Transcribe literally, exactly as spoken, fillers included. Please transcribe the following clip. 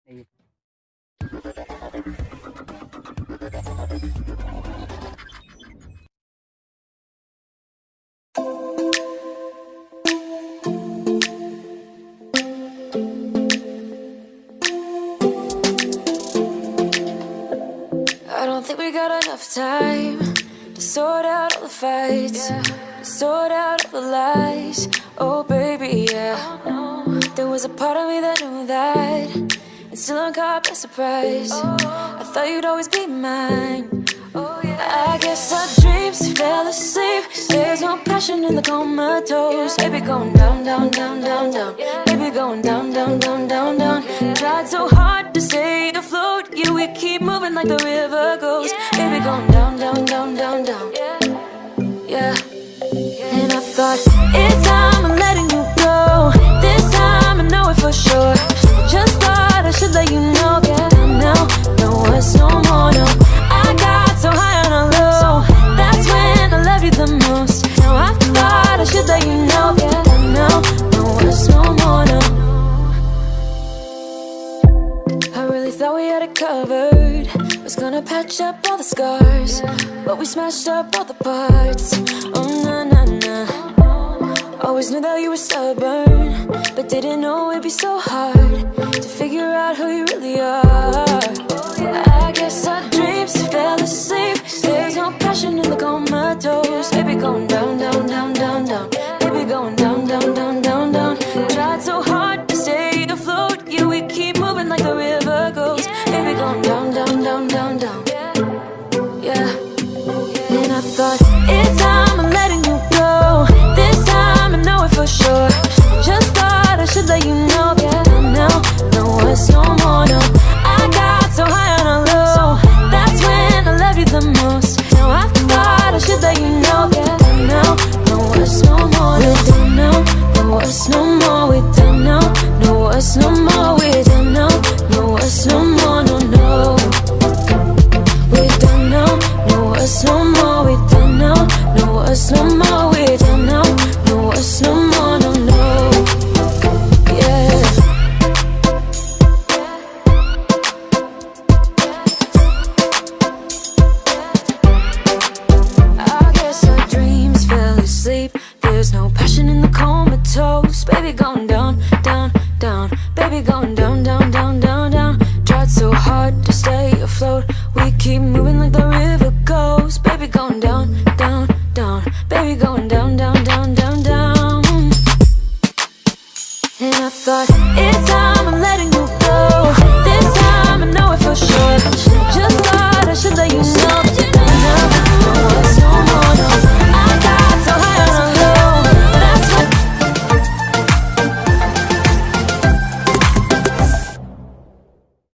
Ayun. I don't think we got enough time to sort out all the fights, to sort out all the lies. Oh baby, yeah. There was a part of me that knew that, and still I'm caught by surprise. I thought you'd always be mine. I guess our dreams fell asleep. There's no passion in the comatose. Baby going down, down, down, down, down. Baby going down, down, down, down, down. Tried so hard to stay afloat. Yeah, we keep moving like the river goes. Baby going down, down, down, down, down. Yeah. And I thought, it's time I'm letting you go. This time I know it for sure. I just thought I should let you know. Yeah, now, no words no more, no. I got so high on a low. That's when I love you the most. Now I thought I should let you know. Yeah, now, no words no more, no. I really thought we had it covered. Was gonna patch up all the scars, but we smashed up all the parts. Oh na na na. Always knew that you were stubborn, but didn't know it'd be so hard to figure out who you really are. I guess our dreams fell asleep. There's no passion in the comatose. Baby going down, down, down, down, down. Baby going down, down, down, down, down. Tried so hard to stay afloat. Yeah, we keep moving like the river goes. Baby going down, down, down, down, down. Yeah. And I thought, it's time I'm letting you go. This time I know it for sure. I just thought I should let you know. Yeah, now, no words no more, no. I got so high on a low. That's when I love you the most. Now I thought I should let you know. Yeah, now, no words no more. We're done now, no words no more. We're done now, no words no more. We're done now, no words no more, no, no. We're done now, no words no more. We're done now, no words no more. We're done now, no words no more, no, no. Yeah. I guess our dreams fell asleep. There's no passion in the comatose. Baby going down, down, down. Baby going down, down, down, down, down. Tried so hard to stay afloat. We keep moving like the